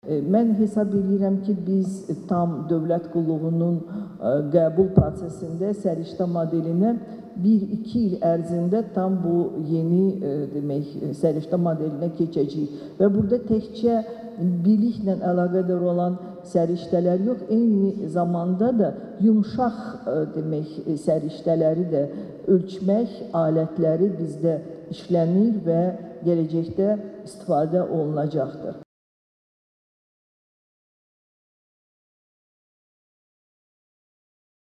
Mən hesab edirəm ki, biz tam dövlət qulluğunun qəbul prosesində səriştə modelinə 1-2 il ərzində tam bu yeni səriştə modelinə keçəcəyik. Və burada təkcə biliklə əlaqədar olan səriştələr yox, eyni zamanda da yumşaq səriştələri də ölçmək alətləri bizdə işlənir və gələcəkdə istifadə olunacaqdır.